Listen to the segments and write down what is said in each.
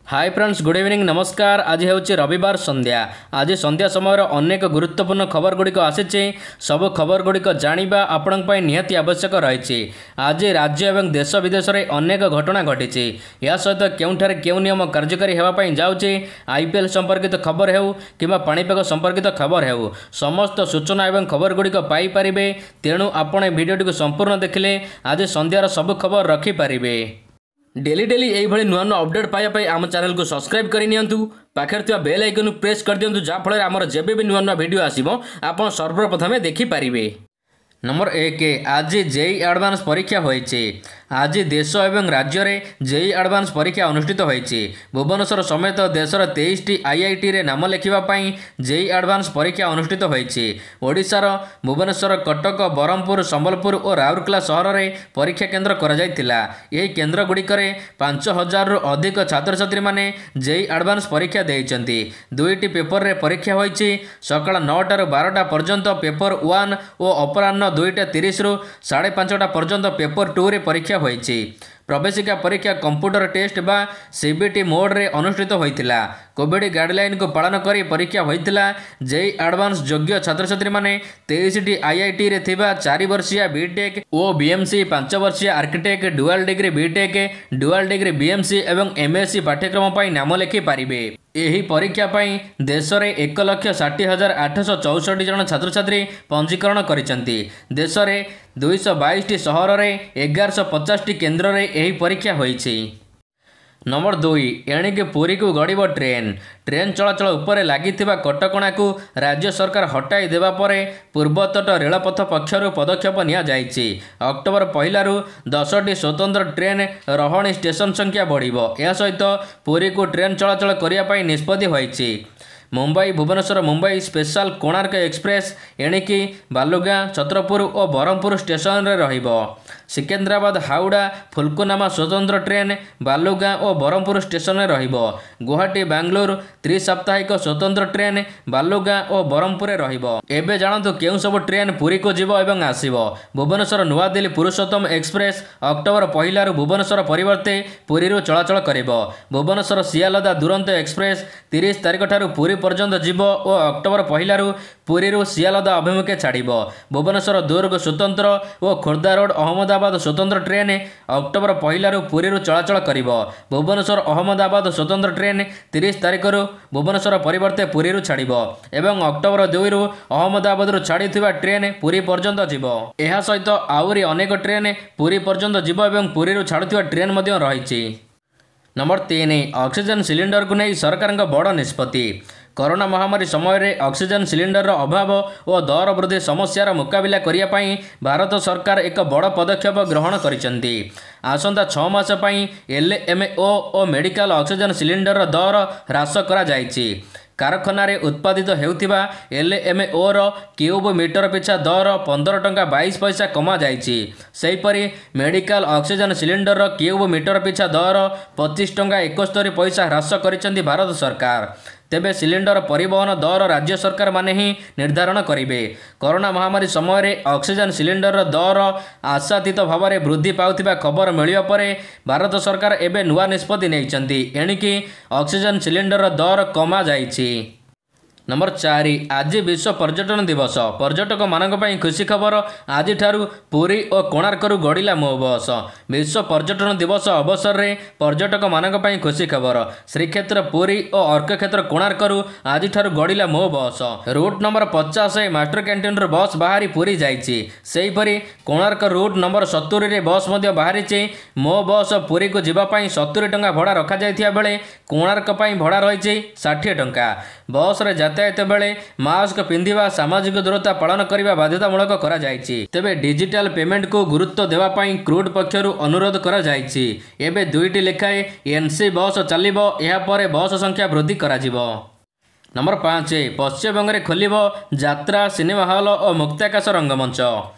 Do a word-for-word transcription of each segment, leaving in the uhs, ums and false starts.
Hi friends good evening नमस्कार। आज हूँ रविवार संध्या। आज संध्या समय अनेक गुरुत्वपूर्ण खबर गुड़िक आसी सब खबर गुड़िक जाना आपण निहाती आवश्यक रही। आज राज्य एवं देश विदेश में अनेक घटना घटी। या सहित केउठारे केउ नियम कार्यकारी होगापी जाऊँचे आईपीएल संपर्कित खबर हो कि पाणीपाग संपर्कित खबर हो समस्त सूचना एवं खबर गुड़िक पाइपर। तेणु आपण भिडियो संपूर्ण देखिले आज संध्यार सब खबर रखिपारे। डेली डेली यही नुआ नुआ अपडेट पाइबा आम चैनल को सब्सक्राइब करनी पाखे बेल आइकन प्रेस कर दिंतु जहाँफल आमर जब भी नुआ नुआ वीडियो आसो आप सर्वप्रथमे देखिपारे। नंबर एक आज जेई एडवांस परीक्षा होइछे। आज देश एवं राज्य में जेई एडवांस परीक्षा अनुष्ठित होइछे। भुवनेश्वर समेत देशर तेईस टी आईआईटी रे नाम लेखिबापी जेई एडवांस परीक्षा अनुष्ठित होइछे। ओडिशार भुवनेश्वर कटक बरहमपुर संबलपुर और राउरकेला सहर में परीक्षा केन्द्र करा जायतिला। यही केन्द्र गुड़िकरे पांच हजार रु अधिक छात्र छात्री माने जेई एडवांस परीक्षा देइछन्ति। दुईटी पेपर रे परीक्षा होइछे। सकाळ नौटा बारटा पर्यंत पेपर वन और अपराह्न दुईटा तीस रु साढ़े पांचटा पर्यंत पेपर टू रे परीक्षा होइछे। प्रवेशिका परीक्षा कंप्यूटर टेस्ट बा सीबीटी मोड रे अनुष्ठित होइतिला। कोविड गाइडलाइन को पालन करी परीक्षा होइतिला। जेई एडवांस योग्य छात्र छात्री माने तेईस टी आईआईटी रे थिबा चार वर्षीय बीटेक और बीएमसी पांच वर्षीय architect dual degree BTech dual degree BMC एवं एमएससी पाठ्यक्रम पाई नाम लेखि पारिबे। यही परीक्षा पाई देश में एक लक्ष षाठी हजार आठश चौसठ जन छात्र छात्री पंजीकरण करिसेंति। देश में दुईश बैश टी सहर में एगारश पचास टी केन्द्र में यही परीक्षा होइछि। नंबर दुई एणिके पुरी को गड़ब ट्रेन। ट्रेन चलाचल उपरे लागिथिबा कटकणा को राज्य सरकार हटाई देवा परे पूर्वतट रेलपथ पक्षरु पदक्षेप निया जाइछि। अक्टोबर पहलारु दस टी स्वतंत्र ट्रेन रहाणी स्टेशन संख्या बढ़िबो। या सहित पुरी को ट्रेन चलाचल करिया पई निष्पत्ति होइछि। मुंबई भुवनेश्वर मुंबई स्पेशल कोणार्क एक्सप्रेस एणिकी बालुगां छत्रपुर और बरहमपुर स्टेशन रे रहिबो। सिकंदराबाद हावड़ा फुलकुनामा स्वतंत्र ट्रेन बालुगां और बरहमपुर स्टेशन में रहिबो। गुवाहाटी बेंगलुरु त्रिसाप्ताहिक स्वतंत्र ट्रेन बालुगां और बरहमपुर में रहिबो। एबे जानतु केउ सब ट्रेन पुरी को जीवो एवं आसीबो। भुवनेश्वर नुआ दिल्ली पुरुषोत्तम एक्सप्रेस अक्टोबर पहला भुवनेश्वर परिवर्ते पुरी चलाचल करिबो। भुवनेश्वर सियालदा दुरंतो एक्सप्रेस तीस तारिख ठारू पुरी पर्यंत जीवो और अक्टोबर पहला पुरी सियालदा अभिमुखे छाड़िबो। भुवनेश्वर दुर्ग स्वतंत्र और खोर्धा रोड अहमदाबाद स्वतंत्र ट्रेन अक्टोबर पहला पुरी चलाचल करिबो। भुवनेश्वर अहमदाबाद स्वतंत्र ट्रेन तीस तारिख भुवनेश्वर परिवर्ते पुरी छाड़िबो एवं अक्टोबर दुई रु अहमदाबाद छाड़िथिबा ट्रेन पुरी पर्यंत जीवो। एहा सहित आउरी अनेक ट्रेन पुरी पर्यंत जीवो एवं पुरी छाड़ुथिबा ट्रेन मध्य रहिछि। नंबर तीन ऑक्सीजन सिलिंडर को नहीं सरकार बड़ निष्पत्ति। कोरोना महामारी समय रे ऑक्सीजन सिलिंडर अभाव और दर वृद्धि समस्यार मुकाबिला करिया पई भारत सरकार एक बड़ पदक्षेप ग्रहण करिसेंति। आसंता छह मास पई एलएमओ और मेडिकल ऑक्सीजन सिलिंडर दर ह्रास करा जायछि। कारखाना रे उत्पादित हेउथिबा एलएमओ रो क्यूब मीटर पिछा दर पंद्रह टंका बाईस पैसा कमा जायछि। सेहीपरि मेडिकल ऑक्सीजन सिलिंडर रो क्यूब मीटर पिछा दर पच्चीस टंका इकहत्तर पैसा ह्रास करिसेंति भारत सरकार। तेबे सिलिंडर परिवहन दर राज्य सरकार माने ही निर्धारण करिवे। कोरोना महामारी समय रे ऑक्सीजन सिलिंडर दर आशातीत भाव में वृद्धि पाउथिबा खबर मिलिबा परे भारत सरकार एबे नुआ निष्पत्ति नेइचंती। एणिकी ऑक्सीजन सिलिंडर दर कमा जाइछि। नंबर चार आज विश्व पर्यटन दिवस। पर्यटक मानक पई खुशी खबर आज ठारू पुरी और कोणार्करू गड़िला मो बस। विश्व पर्यटन दिवस अवसर रे पर्यटक मानक पई खुशी खबर श्रीक्षेत्र पुरी और अर्कक्षेत्र कोणार्करू आज ठारू गड़िला मो बस। रूट नंबर पचास मास्टर कैंटीन रो बस बाहरी पुरी जाइछि। सेहीपरि कोणार्क रूट नंबर सत्तरी रे बस मध्य बाहरी मो बस पुरी को जीवा पई सत्तरी टंका भड़ा रखा जाइथिया बेले कोणार्क पई भड़ा रहिछि साठ टंका। बस रे यातायात बेले मास्क पिंधिबा सामाजिक दूरता पालन करने बाध्यतामूलक करा जायछि। तेबे डिजिटल पेमेंट को गुरुत्व देवा पई क्रूड पक्षरु अनुरोध करा जायछि। एबे दुईटी लेखाए एनसी बस चलिबो। एहा परे बस संख्या वृद्धि करा जिवो। नंबर पाँच पश्चिमबंग रे खोलिबो यात्रा सिनेमा हॉल और मुक्ताकाश रंगमंच।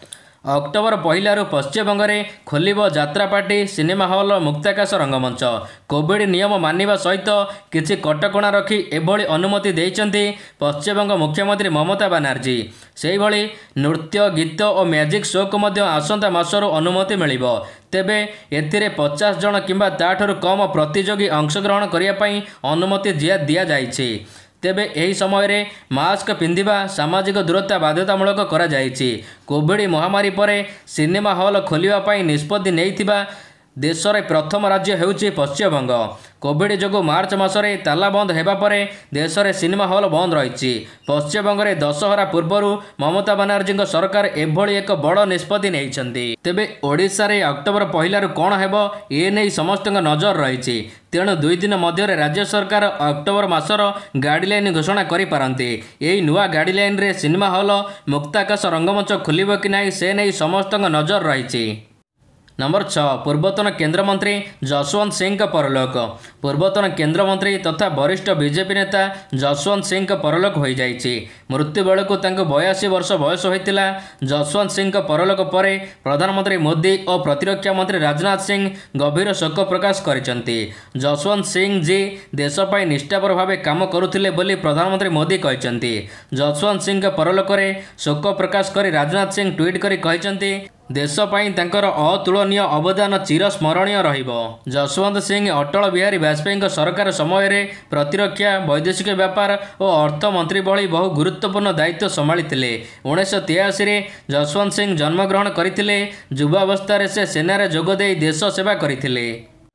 अक्टोबर पहलू पश्चिमबंग में खोलिब जात्रा पार्टी सिनेमा हॉल मुक्ताकाश रंगमंच कोविड नियम मानिबा सहित किछि कटकणा रखी एभली अनुमति देइचंती पश्चिमबंग मुख्यमंत्री ममता बनर्जी। सेही भली नृत्य गीत और मैजिक शो को मध्य आसंता मासरू अनुमति मिलिबो। तेबे एथिरे पचास जन किंबा ताठरू कम प्रतियोगी अंशग्रहण करिया पई अनुमति दिया जाइछि। तेबे एही समय रे मास्क पिंधिबा सामाजिक दूरता बाध्यतामूलक करा जाइछि। कोविड महामारी परे सिनेमा हॉल खोलिबा पई निष्पत्ति नेइथिबा देशर प्रथम राज्य हेउछि पश्चिमबंग। कोविड जोगु मार्च मासरे ताला बंद हेबा परे देशरे सिनेमा हॉल बंद रहिछि। पश्चिमबंग रे दशहरा पूर्वरु ममता बनर्जी सरकार एभली एक बड़ निष्पत्ति नेइछन्ति। तेबे ओडिशा रे अक्टोबर पहलारु कोन हेबो ए नै समस्त नजर रहिछि। तेणु दुई दिन मध्य राज्य सरकार अक्टोबर मासर गाइडलाइन घोषणा करि पारन्ते। एही नुआ गाइडलाइन रे सिनेमा हॉल मुक्ताकाश रंगमंच खोलिबो कि नै से नै समस्त नजर रहिछि। नंबर छः पूर्वतन केंद्रमंत्री जसवंत सिंह का परलोक। पूर्वतन केंद्रमंत्री तथा वरिष्ठ बीजेपी नेता जसवंत सिंह का परलोक हो जाइछि। मृत्यु बेलू तांको बयासी वर्ष बयस होइतिला। जसवंत सिंह का परलोक पर प्रधानमंत्री मोदी और प्रतिरक्षा मंत्री राजनाथ सिंह गभीर शोक प्रकाश करिसेंति। जसवंत सिंह जी देश पई निष्ठापर भाव काम करुथिले बोली प्रधानमंत्री मोदी कहिसेंति। जसवंत सिंह का परलोक रे शोक प्रकाश करी राजनाथ सिंह ट्वीट करी कहिसेंति देश पई तांकर अतुलनीय अवदान चिरस्मरणीय रहिबो। जसवंत सिंह अटल बिहारी वाजपेयी सरकार समय रे प्रतिरक्षा वैदेशिक व्यापार और अर्थ मंत्री भली बहु गुरुत्वपूर्ण दायित्व संभाळिथिले। उन्नीस सौ तिरासी रे जसवंत सिंह जन्मग्रहण करथिले। युवावस्था से सेना रे जोग देई देश सेवा करथिले।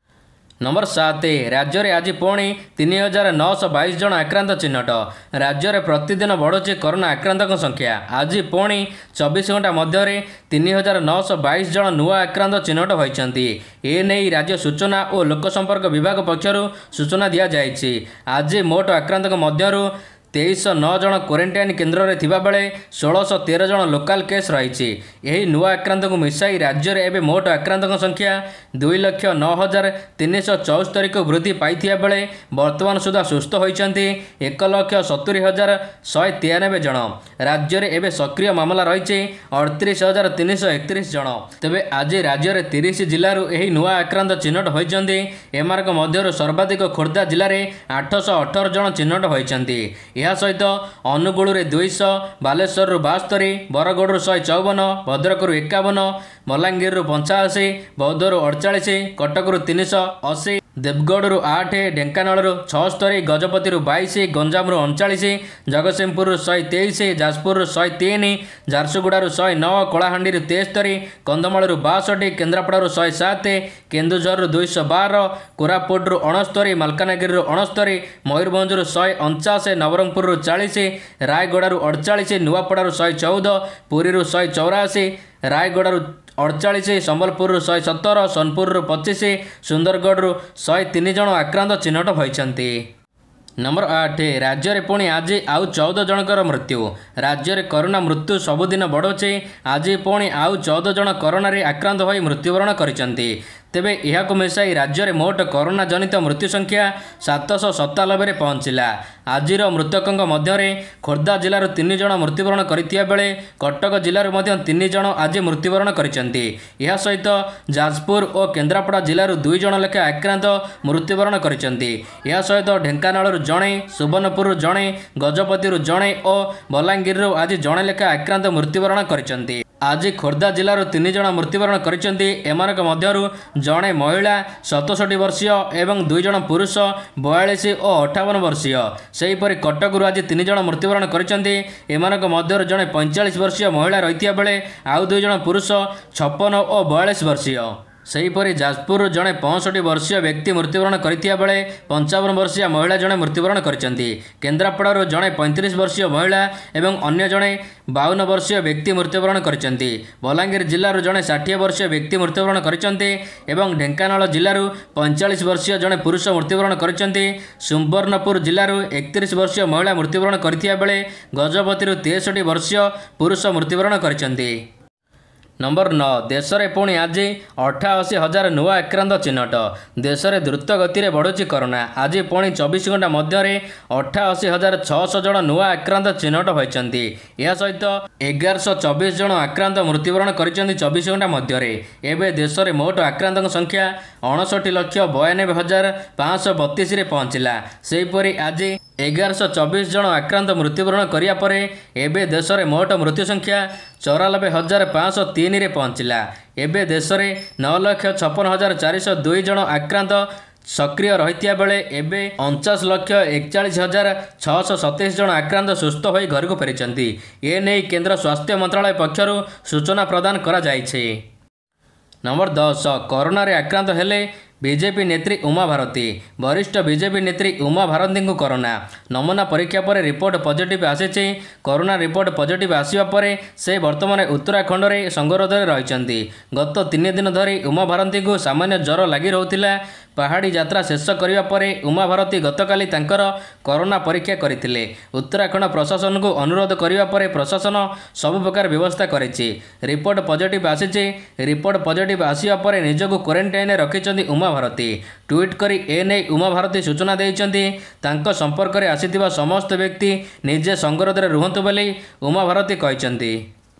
नंबर सात राज्य में आज पुणी तीन हजार नौश बैश जन आक्रांत चिन्हट। राज्य में प्रतिदिन बढ़ुची कोरोना आक्रांतों संख्या। आज पुणी चौबीस घंटा मध्य तीन हजार नौश बैश जन नुआ आक्रांत चिन्हट होती। एने राज्य सूचना और लोकसंपर्क विभाग पक्षर सूचना दि जाइए। आज मोट आक्रांतों मध्य तेईस नौ जन क्वारंटाइन केन्द्र में थिबा बेले षोलश तेरह जन लोकाल केस रही। यही नुआ आक्रांत को मिसाई राज्य में एवं मोट आक्रांतों संख्या दुई लक्ष नौ हजार तीन सौ चौस्तरी को वृद्धि पाई बेले वर्तमान सुधा सुस्थ होती एक लक्ष सतुरी हजार शहे तेयानबे जन। राज्य में एवं सक्रिय मामला रही अड़तीस हजार तीन सौ एकतीस जन। तेबे आज राज्य में तीस जिलूर यही नुआ आक्रांत चिन्हट होती। एमानक मध्य सर्वाधिक खोर्धा जिले में आठश अठर जन चिन्हट होती। यह सहित अनुगुल दुईश बालेश्वर बास्तरी बरगढ़ शहे चौवन भद्रक एकावन बलांगीर पंचाशी बौद्धर अड़चाश कटक तीन सौ अशी देवगढ़ आठ ढेंकानाल छस्तरी गजपति बैश गंजाम अड़चाश जगतसिंहपुर शहे तेईस जाजपुर शहे तीन झारसुगुड़ शहे नौ कलाहांडी तेस्तरी कंधमाल बासठ केन्द्रापड़ा शहे सात केन्दुझर दुईश बार कोरापुट अणस्तरी मलकानगिरी अणस्तरी मयूरभंज शहे अणचाश नवरंगपुर चालीस रायगढ़ अड़चाश नुआपड़ा शहे चौदह पुरी शहे चौराशी रायगढ़ अड़चाश संबलपुर शहे सतर सोनपुर पचिश सुंदरगढ़ शहे तीन जन आक्रांत चिन्हट होती। नंबर आठ राज्य में पुणी आज आउ चौदह जनकर मृत्यु। राज्य में कोरोना मृत्यु सबुदिन बढ़ुचे। आज पुणी आउ चौदह जन कोरोना आक्रांत हो मृत्युवरण करते। तेबे यह मिसाई राज्य में मोट कोरोना जनित मृत्यु संख्या सातश सतानबे पहुंचला। आज मृतकों मध्य खोर्धा जिलार तीन जन मृत्युवरण करथिया बेले कटक जिलार मध्य तीन जन आज मृत्युवरण करछन्ति। यह सहित जाजपुर और केन्द्रापड़ा जिलार दुई जन लेखे आक्रांत मृत्युवरण करछन्ति। यह सहित ढेंकानाल जणे सुवर्णपुर जणे गजपति जणे और बलांगीर आज जणे लेखे आक्रांत मृत्युवरण करछन्ति। आज खोर्धा जिलार तीन जन मृत्युवरण करछन्ति। एमानक मध्यरु जणे महिला सतसठी वर्षीय एवं दुई जन पुरुष बयालीस और अठावन वर्षीय। सेहीपरि कटकरू आज तीन जन मृत्युवरण करछन्ति। एमानक मध्यरु जणे पैंचाश वर्षीय महिला रहिथिया बेले आउ दुई जन पुरुष छप्पन और बयालीस वर्षीय। सेहीपरि जाजपुर जड़े पैंसठ वर्षीय व्यक्ति मृत्युवरण करथिया बेले पंचावन वर्षीय महिला जड़े मृत्युवरण करछन्ति। केन्द्रापड़ार जड़े पैंतीस वर्षीय महिला एवं अन्य जड़े बावन वर्षीय व्यक्ति मृत्युवरण करछन्ति। बलांगीर जिल्लार जड़े षाठी वर्षीय व्यक्ति मृत्युवरण करछन्ति एवं ढेंकानाल जिल्लार पैंचाश वर्षीय जड़े पुरुष मृत्युवरण करछन्ति। सुवर्णपुर जिल्लार एकतीस वर्षीय महिला मृत्युवरण करथिया बेले गजपति तेषठी वर्षीय पुरुष मृत्युवरण करछन्ति। नंबर नौ देश में पुणी आज अठाशी हजार नुआ आक्रांत चिन्हट। देश में द्रुत गति में बढ़ुची कोरोना। आज पुणी चौबीस घंटा मध्य अठाशी हजार छःश जन नुआ आक्रांत चिन्हट होती। यह सहित एगारश चौबीस जन आक्रांत मृत्युवरण कर चौबीस घंटा मध्य। एवं देश में मोट आक्रांत संख्या अड़सठ लक्ष बयानबे हजार पाँच बतीस पहुँचला। सेहीपरि आज एगारश चौबीस जन आक्रांत मृत्युवरण करिया परे एबे देश में मोट मृत्यु संख्या चौरानबे हजार पाँच तीन रे पहुँचला। एबे देश में नौ लक्ष छप्पन हजार चारिश दुई जन आक्रांत सक्रिय रही बेले एबे अणचाश लक्ष एकचाश हजार छःश सतैश जन आक्रांत सुस्थ हो घर को फेरी। ए नहीं केंद्र स्वास्थ्य मंत्रालय पक्षर सूचना प्रदान करा जायछे। नंबर दस कोरोना रे आक्रांत हेले बीजेपी नेत्री उमा भारती। वरिष्ठ बीजेपी नेत्री उमा भारती को कोरोना नमूना परीक्षा पर रिपोर्ट पॉजिटिव आसी। कोरोना रिपोर्ट पॉजिटिव आसवा पर से वर्तमान उत्तराखंड में संगरोध में रही। गत तीन दिन धरी उमा भारती को सामान्य ज्वर लगी रहा। पहाड़ी यात्रा शेष करने पर उमा भारती गतकाली तांकर कोरोना परीक्षा करथिले। उत्तराखंड प्रशासन को अनुरोध करने पर प्रशासन सबु प्रकार व्यवस्था करिछि। रिपोर्ट पॉजिटिव आसी। रिपोर्ट पॉजिटिव आसवा पर निजको क्वारंटाइन रखिछन्ती उमा भारती। ट्वीट करी एने उमा भारती सूचना देइछन्ती तांको संपर्क में आसीथिबा समस्त व्यक्ति निजे संगरोध में रुहंतु बोली उमा भारती कहिछन्ती।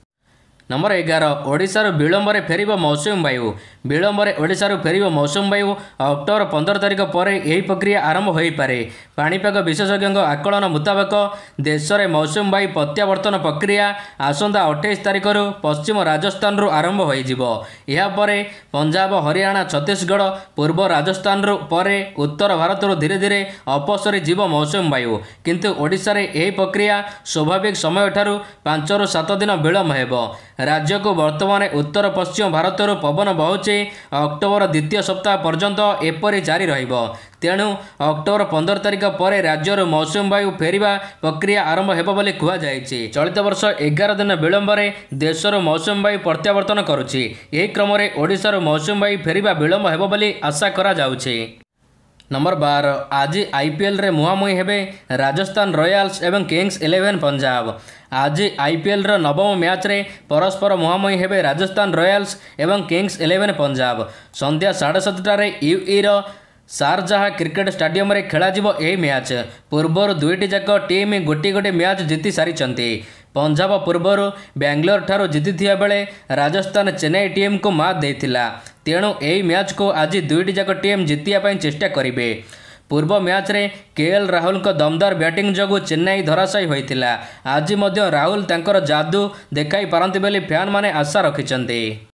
नंबर एगार ओडिशार विलंबर फेर मौसुमी वायु। विलंबर ओडिशार फेर मौसुमी वायु अक्टोबर पंद्रह तारिख पर यह प्रक्रिया आरंभ हो पारे। पाणीपाग विशेषज्ञों आकलन मुताबक देश में मौसुमी वायु प्रत्यावर्तन प्रक्रिया आसंता अठाईस तारिख पश्चिम राजस्थान रु आरंभ होपर पंजाब हरियाणा छत्तीसगढ़ पूर्व राजस्थान पर उत्तर भारत धीरे धीरे अपसरी जीव मौसुमी वायु। किंतु ओडिशा रे यह प्रक्रिया स्वाभाविक समय ठारू पांच रु सात दिन विलंब हेबो। राज्य को वर्तमान उत्तर पश्चिम भारत पवन बहुचे अक्टोबर द्वितीय सप्ताह पर्यंत एपरी जारी रहिबो। तेणु अक्टोबर पंद्रह तारिख पर राज्यर मौसुमी वायु फेरिबा प्रक्रिया आरंभ हेबो बोली कुहा जायछि। चलित वर्ष एगार दिन विलंब देशर मौसुमी वायु प्रत्यावर्तन करुछि। एही क्रम में ओडिशार मौसुमी वायु फेरिबा विलंब हेबो बोली आशा करा जाउछि। नंबर बार आज आईपीएल रे मुहांमुही हेबे राजस्थान रॉयल्स एवं किंग्स इलेवन पंजाब। आज आईपीएल रो नवम मैच रे परस्पर मुहांमुही हेबे राजस्थान रॉयल्स एवं किंग्स इलेवन पंजाब। संध्या साढ़े सातटा यूई रो शारजाह क्रिकेट स्टेडियम रे खेला जिवो एही मैच। पूर्वर दुईटी जाक टीम गोटी गोटी मैच जीति सारी। पंजाब पूर्वर बेंगलोर ठारो जीति बेले राजस्थान चेन्नई टीम को मात देइथिला। तेणु एही मैच को आज दुईटी जाक टीम जितिया पई चेष्टा करिवे। पूर्व मैच रे केएल राहुल को दमदार बैटिंग जगू चेन्नई धराशायी होइथिला। आज मध्य राहुल तांकर जादू देखाई पारंती बोली फैन माने आशा रखिछन्ते।